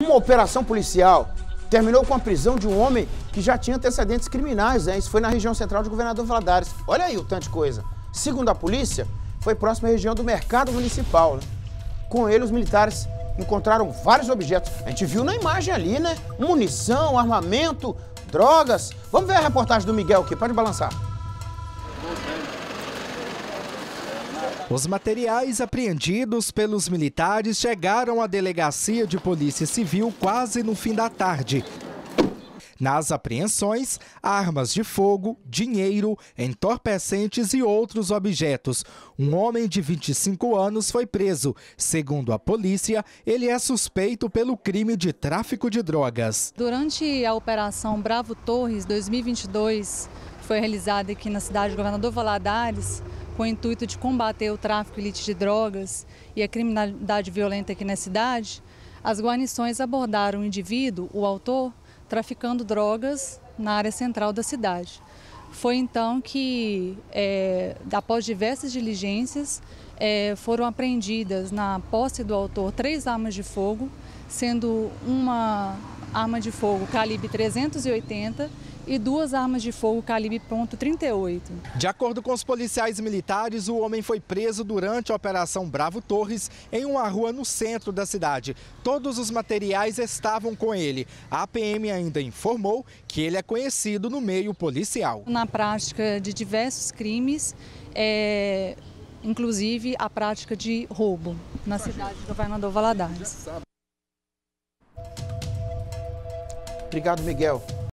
Uma operação policial terminou com a prisão de um homem que já tinha antecedentes criminais, né? Isso foi na região central de Governador Valadares. Olha aí o tanto de coisa. Segundo a polícia, foi próximo à região do Mercado Municipal, né? Com ele, os militares encontraram vários objetos. A gente viu na imagem ali, né? Munição, armamento, drogas. Vamos ver a reportagem do Miguel aqui, pode balançar. Os materiais apreendidos pelos militares chegaram à delegacia de Polícia Civil quase no fim da tarde. Nas apreensões, armas de fogo, dinheiro, entorpecentes e outros objetos. Um homem de 25 anos foi preso. Segundo a polícia, ele é suspeito pelo crime de tráfico de drogas. Durante a Operação Bravo Torres 2022, que foi realizada aqui na cidade de Governador Valadares, com o intuito de combater o tráfico ilícito de drogas e a criminalidade violenta aqui na cidade, as guarnições abordaram o indivíduo, o autor, traficando drogas na área central da cidade. Foi então que, após diversas diligências, foram apreendidas na posse do autor 3 armas de fogo, sendo uma arma de fogo calibre 380 e 2 armas de fogo calibre .38. De acordo com os policiais militares, o homem foi preso durante a Operação Bravo Torres em uma rua no centro da cidade. Todos os materiais estavam com ele. A PM ainda informou que ele é conhecido no meio policial. Na prática de diversos crimes, inclusive a prática de roubo na cidade de Governador Valadares. Obrigado, Miguel.